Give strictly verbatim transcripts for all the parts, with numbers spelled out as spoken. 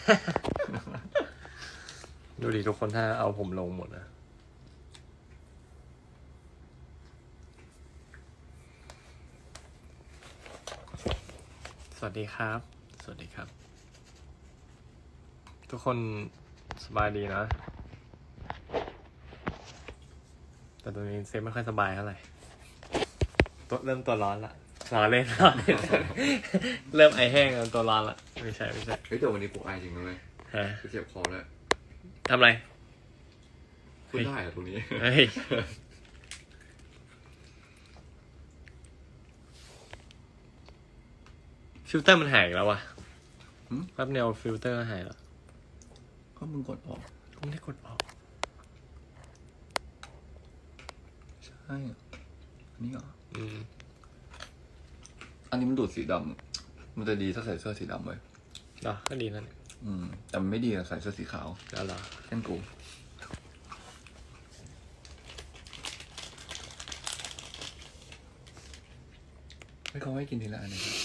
ดูดิทุกคนถ้าเอาผมลงหมดนะสวัสดีครับสวัสดีครับทุกคนสบายดีนะแต่ตอนนี้เซฟไม่ค่อยสบายเท่าไหร่ตัวเริ่มตัวร้อนละรอเล่นรอเล่นเริ่มไอแห้งแล้วตัวร้อนละไม่ใช่ไม่ใช่เฮ้ยแต่วันนี้ผมไอจริงเลยฮะเจ็บคอแล้วทำไรพูดได้เหรอตรงนี้เฮ้ยฟิลเตอร์มันหายแล้ววะแป๊บเดียวฟิลเตอร์หายแล้วก็มึงกดออกกูไม่ได้กดออกใช่อันนี้เหรออืมอันนี้มันดูดสีดำมันจะดีถ้าใส่เสื้อสีดำไว้เหรอก็ดีนั่นอืมแต่มันไม่ดีใส่เสื้อสีขาวแล้วเหรอเช่นกูไม่เขาให้กินทีละอันนะครับ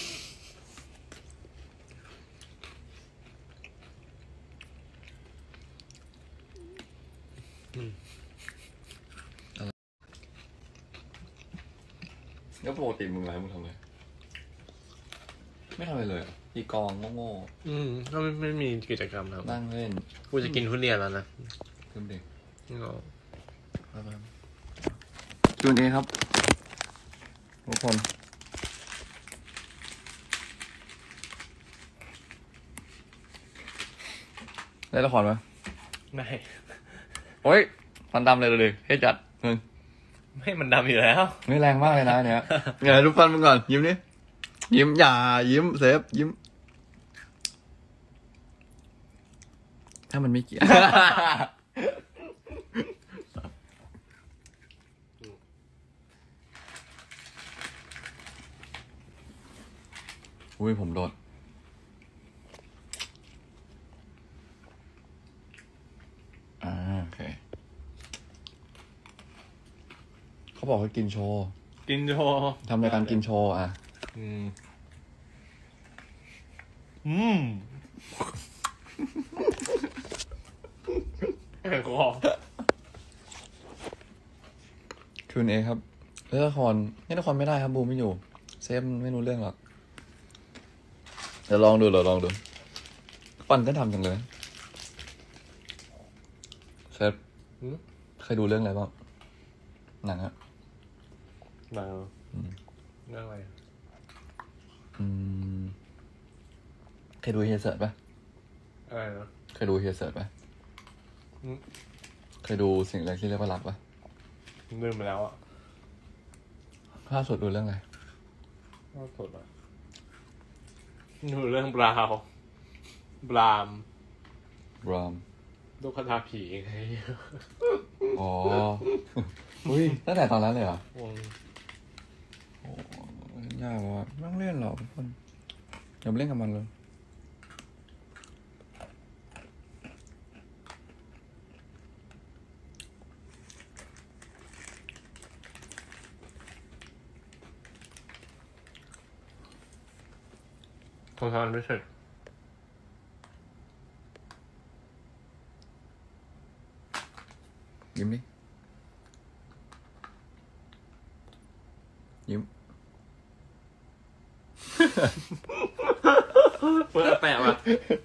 แล้วปกติมึงไลฟ์มึงทำอะไรไม่ทำอะไรเลยตีกองโง่ๆอืมก็ไม่ไม่มีกิจกรรมครับนั่งเล่นกูจะกินทุเรียนแล้วนะเพิ่มเด็กก็จูนเอครับทุกคนได้ละครไหมไม่โอ้ยฟันดำเลยเลยให้จัดมึงไม่มันดำอยู่แล้วไม่แรงมากเลยนะเนี้ยเดี๋ยวรูปฟันมึงก่อนยิ้มนี่ยิ้มอย่ายิ้มเซฟยิ้มถ้ามันไม่เกี่ยวอุ้ยผมโดนอ่าโอเคเขาบอกให้กินโชว์กินโชว์ทำรายการกินโชว์อ่ะอืมอืมแอบคอคืนเอครับเล่นละครเล่นละครไม่ได้ครับบูมไม่อยู่เซฟไม่รู้เรื่องหรอกเดี๋ยวลองดูเดี๋ยวลองดูปั่นก็ทำจังเลยเซฟเคยดูเรื่องอะไรบ้างหนังอะหนังเรื่องอะไรอืมเคยดูเฮียเสิร์ตป่ะอะไรนะเคยดูเฮียเสิร์ตป่ะเคยดูสิ่งแรกที่เรียกว่ารักป่ะลืมไปแล้วอ่ะล่าสุดดูเรื่องอะไรล่าสุดอ่ะดูเรื่องบราวบรามบรามลูกคาถาผีไงอ๋ออุ้ยตั้งแต่ตอนนั้นเลยเหรอโอ้ยากว่ะไม่ต้องเล่นหรอกทุกคนอย่าไปเล่นกับมันเลยทำงานไม่เสร็จยิ้มดิยิ้มเปิดแปะว่ะ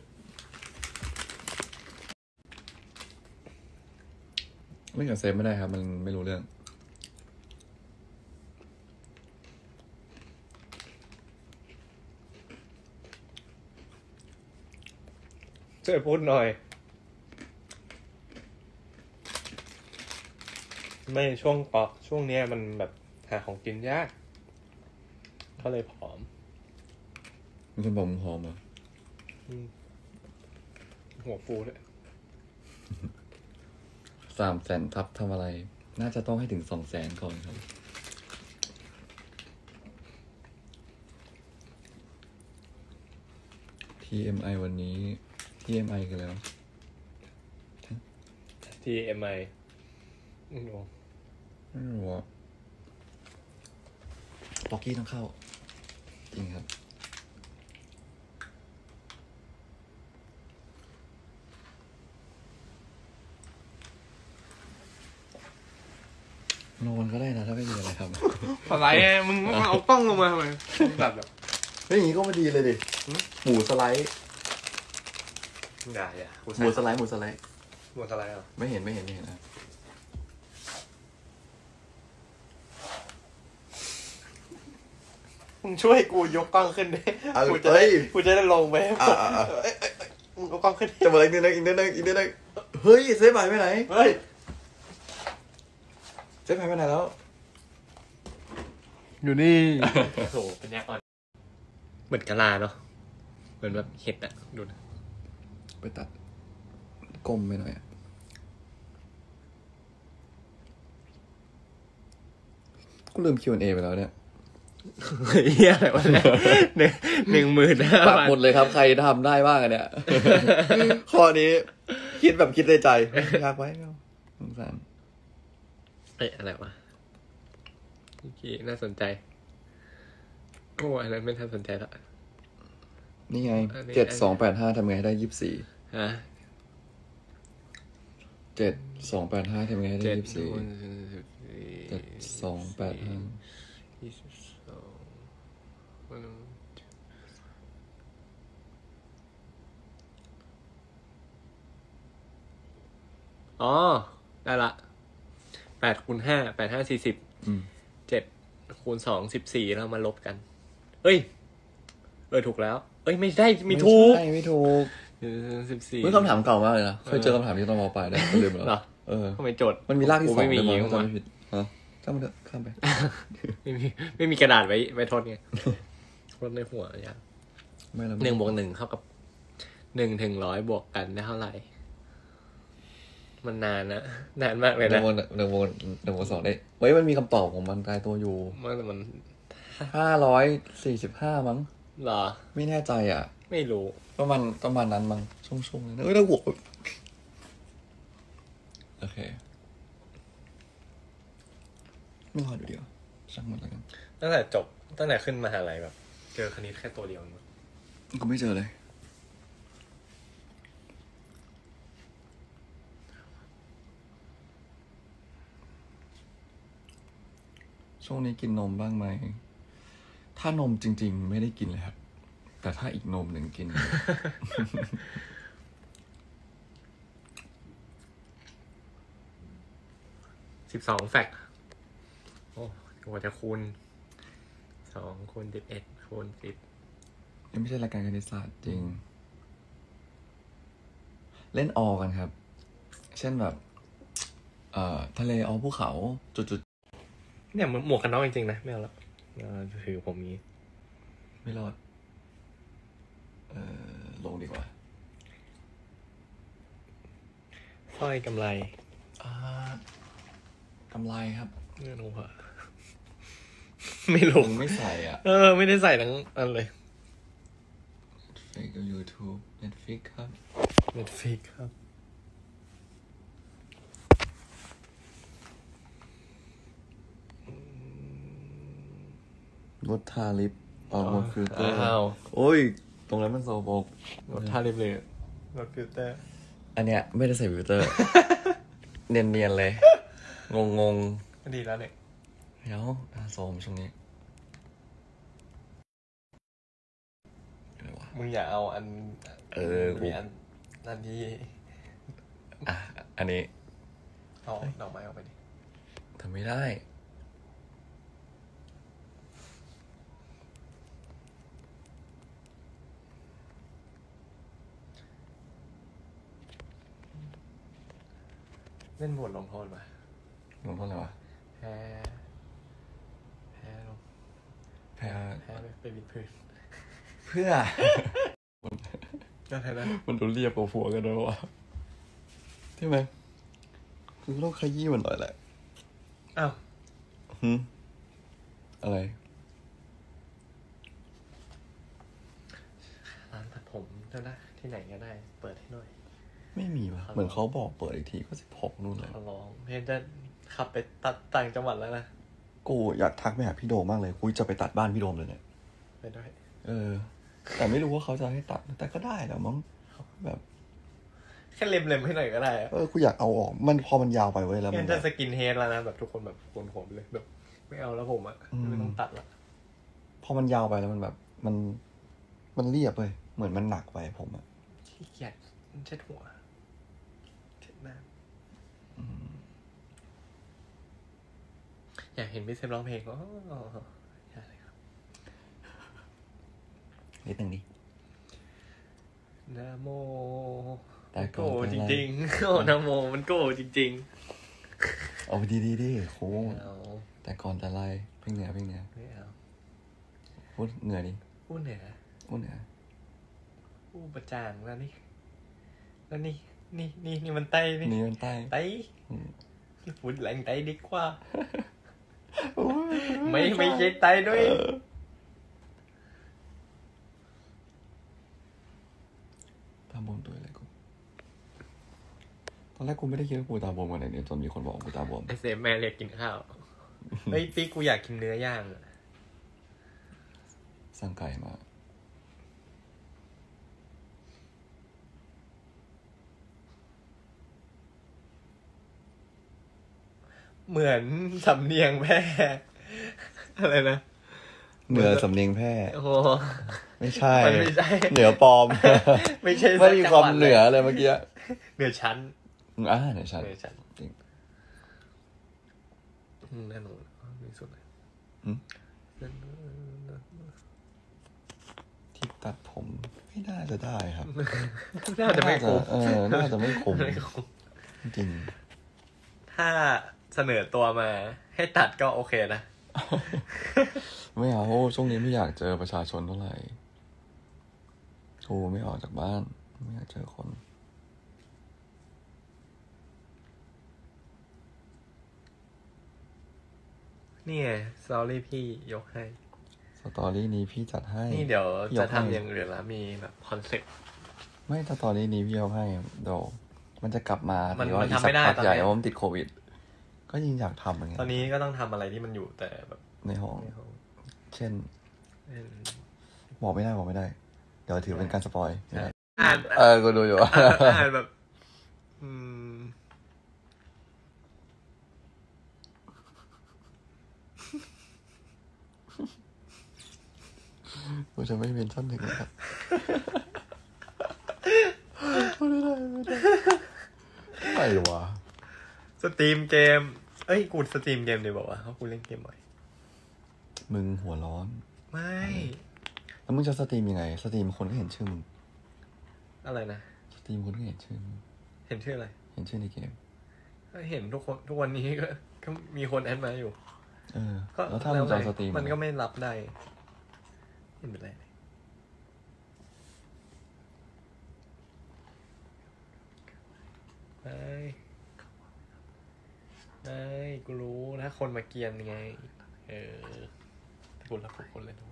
ไม่กับเซฟไม่ได้ครับมันไม่รู้เรื่องช่วยพูดหน่อยไม่ช่วงปอกช่วงนี้มันแบบหาของกินยากก็เลยผอมมีคนบอกมึงผอมเหรอหัวฟูด้วยสามแสนทับทำอะไรน่าจะต้องให้ถึงสองแสนก่อนครับที เอ็ม ไอ วันนี้ ที เอ็ม ไอ กันแล้วที เอ็ม ไอ ไม่รู้ไม่รู้อ่ะป๊อกกี้ต้องเข้าจริงครับนอนก็ได้นะถ้าไม่มีอะไรทำอะไรไงมึงเอากล้องลงมาทำไมแบบแบบเฮ้ยอย่างงี้ก็ไม่ดีเลยดิหมูสไลด์อย่าอย่าหมูสไลด์หมูสไลด์หมูสไลด์เหรอไม่เห็นไม่เห็นไม่เห็นนะมึงช่วยกูยกกล้องขึ้นดิกูจะเฮ้ได้ยกูจะได้ลงไปอ่าอ่าเอ้ยเอ้ยเอ้ยมึงเอากล้องขึ้นดิจะมาอีกนิดนึงอีกนิดนึงอีกนิดนึงเฮ้ยเซฟหายไปไหนเฮ้ยเซฟหายไปไหนแล้วอยู่นี่โอ้โหเป็นยักษ์อ่อนเหมือนกะลาเนาะเหมือนแบบเห็ดอะดูนะไปตัดก้มไปหน่อยอะกูลืม คิว แอนด์ เอ ไปแล้วเนี่ยเฮียอะไรวะเนี่ยหนึ่งหนึ่งหมื่นห้าปักพันหมดเลยครับ ใครทำได้บ้างอันเนี่ย ข้อนี้คิดแบบคิดในใจยากไว้ไม่เอาสงสารเอ้ยอะไรวะโอเคน่าสนใจโอ้อันนั้นไม่น่าสนใจละนี่ไงอันนี้เจ็ดสองแปดห้าทำไงให้ได้ยี่สิบสี่ฮะเจ็ดสองแปดห้าทำไงให้ได้เจ็ดยี่สิบสี่คูณเจ็ดสองแปดห้ายี่สิบสองอ๋อได้ละแปดคูณห้าแปดห้าสี่สิบอืมเจ็ดคูณสองสิบสี่แล้วมาลบกันเฮ้ยเออถูกแล้วเอ้ยไม่ได้ไม่ถูกใช่ไม่ถูกสิบสี่เฮ้ยคำถามเก่ามากเลยนะเคยเจอคำถามที่ต้องมอปลายได้ลืมแล้วเหรอเออทำไมโจทย์มันมีรากที่สองไม่มีด้วยมั้งเข้าจำมาไม่ผิดฮะข้ามมันเถอะข้ามไปไม่มีไม่มีกระดาษไว้ไว้ทดไงทดในหัวอย่างไม่ละหนึ่งบวกหนึ่งเท่ากับหนึ่งถึงร้อยบวกกันได้เท่าไหร่ มันนานนะนานมากเลยหนึ่นะงวงหนึ่งวงหนึ่งวงสองได้เฮ้ยมันมีคำตอบของมันตายตัวอยู่มันมันห้าร้อยสี่สิบห้ามั้งเหรอไม่แน่ใจอ่ะไม่รู้ประมาณประมาณนั้นมั้งช่วงๆนั้นเอ้ยแล้วบวกโอเคไม่รอดอยู่ดีกว่าช่างมันแล้วกันตั้งแต่จบตั้งแต่ขึ้นมหาลัยแบบ เจอคณิตแค่ตัวเดียวมั้งก็ไม่เจอเลย ช่วงนี้กินนมบ้างไหม ถ้านมจริงๆไม่ได้กินเลยครับ แต่ถ้าอีกนมหนึ่งกินสิบสองแฟกต์โอ้กว่าจะคูณสองคูณสิบเอ็ดคูณสิบยังไม่ใช่รายการคณิตศาสตร์จริง เล่นออกันครับ เช่นแบบ เอ่อ ทะเลออภูเขา จุดเนี่ยหมวกกันน็อกจริงๆนะไม่เอาละถือผมนี้ๆ ไม่รอด เอ่อ ลงดีกว่าสร้อยกำไรอ่ากำไรครับเงินหัวไม่ลผงมไม่ใส่อ่ะเออ ไม่ได้ใส่ทั้งอันเลยเฟซกับ YouTube Netflix ครับ Netflix ครับรถทาลิปออกมาฟิลเตอร์อ้าวโอ้ย ตรงนั้นมันโซโบกรถท่าเรียบเลยรถฟิลเตอร์อันเนี้ยไม่ได้ใส่ฟิลเตอร์ เนียนๆเลย งงงดีแล้วเนี่ยๆเดี๋ยวตาโซมช่วงนี้อะไรวะมึงอย่าเอาอันเออกูมีอันอันที่อ่ะ อันนี้เอาดอกไม้ออกไปดิทำไม่ได้เล่นบทลงโทษมาลงโทษอะไรวะแพ้แพ้ลงแพ้แพ้ไปไปบิดพื้นเพื่อก็แพ้แล้วมันดูเรียบกว่าผัวกันด้วยวะใช่ไหมคือต้องขยี้มันหน่อยแหละอ้าวหืมอะไรร้านตัดผมก็ได้ที่ไหนก็ได้ เปิดให้หน่อยไม่มีวะเหมือนเขาบอกเปิดอีกทีก็สิบหกนู่นเลยขอร้องเพนจะขับไปตัดต่างจังหวัดแล้วนะกูอยากทักไปหาพี่โดมมากเลยกูจะไปตัดบ้านพี่โดมเลยเนี่ยไปด้วยเออ แต่ไม่รู้ว่าเขาจะให้ตัด แต่ก็ได้แหละมั้งแบบแค่เล็มๆให้หน่อยก็ได้เออกูอยากเอาออกมันพอมันยาวไปเว้ยแล้วมัมัน นจะสกินเฮดแล้วนะแบบทุกคนแบบโกนผมเลยแบบไม่เอาแล้วผมอ่ะไม่ต้องตัดละพอมันยาวไปแล้วมันแบบ มันมันเรียบเลยเหมือนมันหนักไปผมอะขี้เกียจเช็ดหัวเช็ดหน้าอยากเห็นพี่เซมร้องเพลงก็อยากเลยครับนิดนึงดินะโมแต่ก่โก้อนจริงๆโอ้นะโมมันโก้จริงเอาดีดีดิโค้ๆงไม่เอาแต่ก่อนแต่ไรเพ่งเหนือเพ่งเหนือไม่เอาพูดเหนือดิพูดเหนือพูดเหนือพูดประจางแล้วนี่แล้วนี่นี่นี่นี่มันไต้นี่นี่มันใต้ไต้อืมพูดแหล่งไต้ดีกว่าโอ้ยไม่ไม่ใช่ไต้ด้วยเออตาบวมตัวอะไรกูตอนแรกกูไม่ได้คิดว่ากูตาบวมกันเลยเนี่ยจนมีคนบอกว่ากูตาบวมไอเซฟแม่เรียกกินข้าว เฮ้ยปิ๊กกูอยากกินเนื้อย่างอะสั่งไก่มาเหมือนสำเนียงแพร่อะไรนะเหนือสำเนียงแพร่โอ้โหไม่ใช่มันไม่ใช่เหนือปลอมไม่ใช่ไม่มีความสักจังดเหนือเลยเมื่อกี้เหนือชั้นอ่าเหนือชั้นเหนือชั้นจริงอืมแน่นอนมีสุดเลยหืม ที่ตัดผมไม่น่าจะได้ครับน่าจะไม่คุ้มเออน่าจะไม่คุ้มไม่คุ้มจริงถ้าเสนอตัวมาให้ตัดก็โอเคนะไม่เอาช่วงนี้ไม่อยากเจอประชาชนเท่าไหร่โอ้ไม่ออกจากบ้านไม่อยากเจอคนนี่ไงสตอรี่พี่ยกให้สตอรี่นี้พี่จัดให้นี่เดี๋ยวพี่จะกให้ทำอย่างอื่นละมีแบบคอนเซ็ปต์ไม่สตอรี่นี้พี่เอาให้เดี๋ยวมันจะกลับมามันแต่ว่ามันอีกทำสัไม่ได้พักตอนใหญ่เนี้ยเพราะมันติดโควิด ก็ยิ่งอยากทำเหมือนกันตอนนี้ก็ต้องทำอะไรที่มันอยู่แต่แบบในห้องในห้องเช่นเออบอกไม่ได้บอกไม่ได้ เดี๋ยวถือเป็นการสปอยใช่อ่านเออกูดูอยู่อ่านอ่านแบบ อืมกูจะไม่เป็นชั้นหนึ่งนะครับไม่ได้ไม่ได้ไม่วะสตรีมเกม เอ้ยกูสตรีมเกมดีบอกว่าเขากูเล่นเกมบ่อยมึงหัวร้อนไม่แล้วมึงจะสตรีมยังไง สตรีมคนก็เห็นชื่อมึงอะไรนะสตรีมคนก็เห็นชื่อมึงเห็นชื่ออะไรเห็นชื่อในเกมก็เห็นทุกคนทุกวันนี้ก็ก็มีคนแอดมาอยู่เออก็แล้วถ้ามึงจะสตรีมมันก็ไม่รับได้ไม่เป็นไรไอ้ไอ้กูรู้ถ้าคนมาเกียนไง เออกูรับทุกคนเลยนะ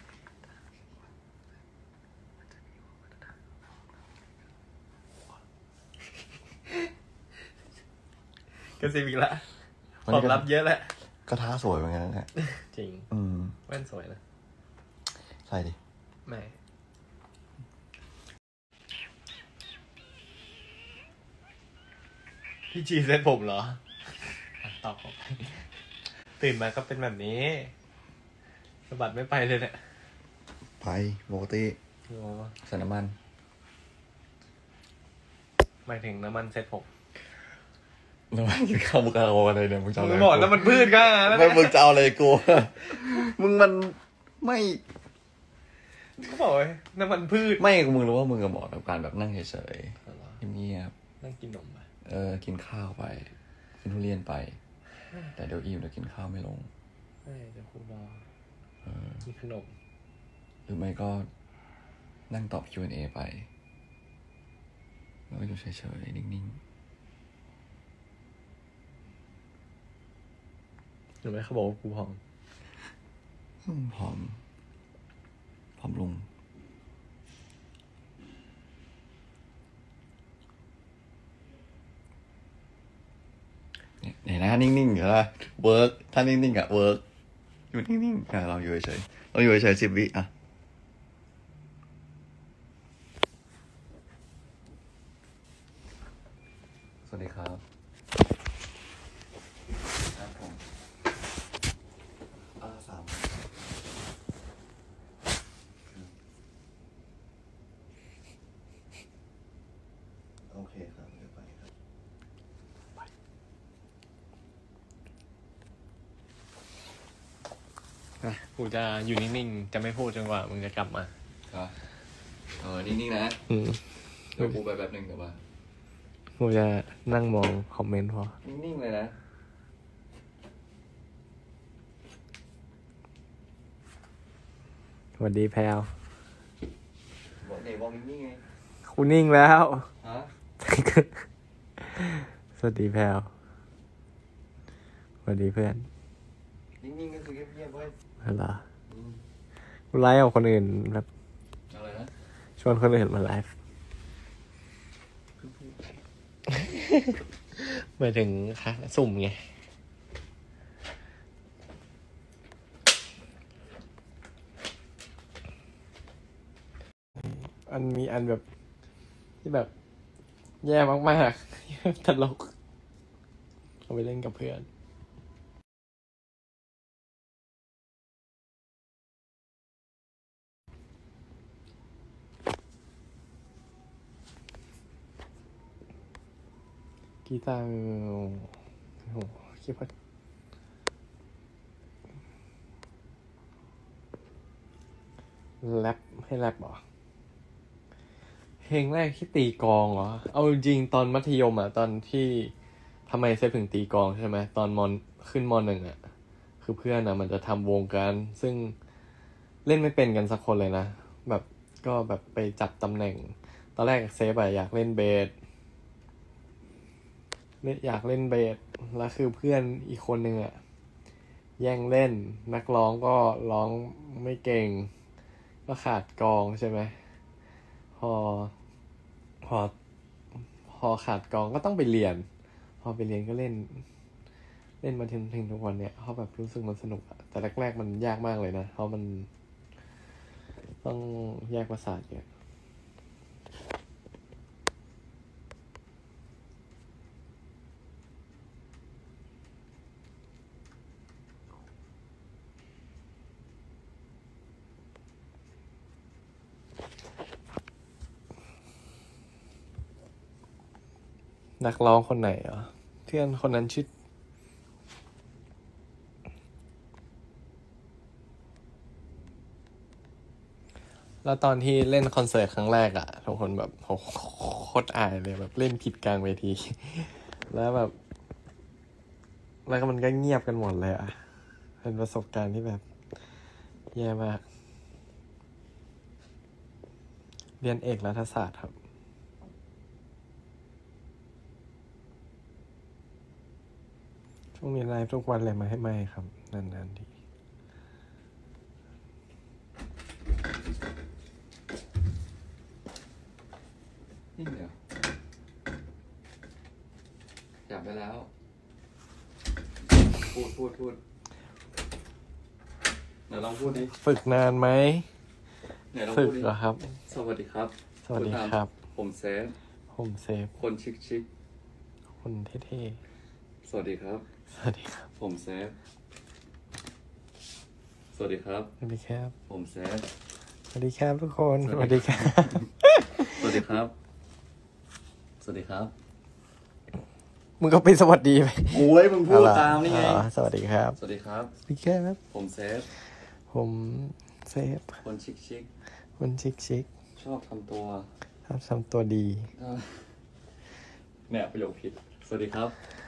กระซิบอีกละความลับเยอะแหละก็ท้าสวยเหมือนกันนะเนี่ยจริงอืมแว่นสวยนะใช่ดิไม่พี่จีเซ็ตผมเหรออ่ะตอบผมตื่นมาก็เป็นแบบนี้สะบัดไม่ไปเลยเนี่ยไปปกติโอ้ใส่น้ำมันหมายถึงน้ำมันเซ็ตผมน้ำมันกินข้าวมุกเอาอะไรเนี่ยมึงจะเอาอะไรมึงบอกน้ำมันพืชก็แล้วไม่มึงจะเอาอะไรกู มึงมันไม่เขาบอกว่าน้ำมันพืชไม่มึงรู้ว่ามึงกับเหมาะกับการแบบนั่งเฉยอ๋อเหรอๆเงียบนั่งกินนมไปๆเออ กินข้าวไป กินทุเรียนไป แต่เดี๋ยวอิ่มเดี๋ยวกินข้าวไม่ลงไม่เดี๋ยวคุณรอเออกินขนมหรือไม่ก็นั่งตอบ คิว แอนด์ เอ ไป แล้วก็อยู่เฉยๆ นิ่งหรือไม่เขาบอกว่ากูผอมๆอืมผอมผอมลง เนี่ยเห็นนะนิ่งๆเหรอเวิร์กถ้านิ่งๆอ่ะเวิร์กอยู่นิ่งๆอ่ะเราอยู่เฉยๆเราอยู่เฉยๆสิบวิอ่ะวัสดีครับครับผมอ่าสามโอเคครับเดี๋ยวไปครับกูจะอยู่นิ่งๆ จะไม่พูดจนกว่ามึงจะกลับมาครับเออนิ่งๆนะอืมเดี๋ยวกูไปแป๊บนึงเดี๋ยวมากูจะนั่งมองคอมเมนต์พอนิ่งๆเลยนะสวัสดีแพลวบอกไหนบอกนิ่งๆไงกูนิ่งแล้วฮะสวัสดีแพลวสวัสดีเพื่อนนิ่งๆก็คือเงียบๆเว้ยอะไรออืมกูไลฟ์กับคนอื่นแบบอะไรนะชวนคนอื่นมาไลฟ์หมายถึงค่ะสุ่มไง อันมีอันแบบที่แบบแย่มากๆ ตลกเอาไปเล่นกับเพื่อนกีตาร์โอ้โหคิดว่าแรปให้แรปเหรอเพลงแรกที่ตีกลองเหรอเอาจริงตอนมัธยมอ่ะตอนที่ทำไมเซฟถึงตีกลองใช่ไหมตอนมอนขึ้นมหนึ่งอ่ะคือเพื่อนอ่ะมันจะทำวงกันซึ่งเล่นไม่เป็นกันสักคนเลยนะแบบก็แบบไปจับตำแหน่งตอนแรกเซฟอะอยากเล่นเบสอยากเล่นเบสแล้วคือเพื่อนอีกคนนึงอ่ะแย่งเล่นนักร้องก็ร้องไม่เก่งก็ขาดกลองใช่ไหมพอพอพอขาดกลองก็ต้องไปเรียนพอไปเรียนก็เล่นเล่นมาถึงถึงทุกวันเนี่ยเขาแบบรู้สึกมันสนุกอะแต่แรกๆมันยากมากเลยนะเพราะมันต้องแยกประสาทเยอะนักร้องคนไหนอ่ะเพื่อนคนนั้นชื่อแล้วตอนที่เล่นคอนเสิร์ตครั้งแรกอะทุกคนแบบโหโคตรอายเลยแบบเล่นผิดกลางเวที แล้วแบบแล้วก็มันก็เงียบกันหมดเลยอะเป็นประสบการณ์ที่แบบแย่มากเรียนเอกรัฐศาสตร์ครับช่วงนี้ไลฟ์ทุกวันเลยไหมให้ไม่ครับนานๆทีนิ่งเดี๋ยวจับไปแล้วพูดพูดพูดเดี๋ยวลองพูดดิฝึกนานไหมเดี๋ยวลองฝึพูกดดิเหรอครับสวัสดีครับสวัสดีครับผมเซฟผมเซฟคนชิคชิคคนเท่ๆสวัสดีครับๆสวัสดีครับผมเซฟสวัสดีครับสวัสดีครับผมเซฟสวัสดีครับทุกคนสวัสดีครับสวัสดีครับ สวัสดีครับมึงก็ไปสวัสดีไปโอ้ยมึงพูดตามนี่ไงอ๋อสวัสดีครับสวัสดีครับสวัสดีครับผมเซฟผมเซฟคนชิคชิคคนชิคชิคๆชอบทำตัวทำทำตัวดีเนี่ยประโยคผิด สวัสดีครับ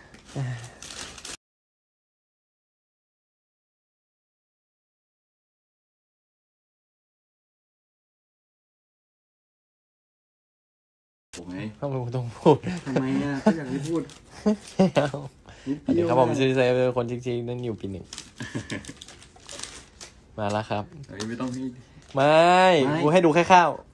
ผมไงต้องรู้ต้องพูดทำไมอ่ะก็อยากให้พูดไม่เอานิดสวัสเดีดียวครับผมชื่อเซฟเป็นคนชิคชิคนั่นอยู่ปีหนึ่ง มาแล้วครับอันนี้ไม่ต้องให้ไม่ไม่กูให้ดูแค่ข้าว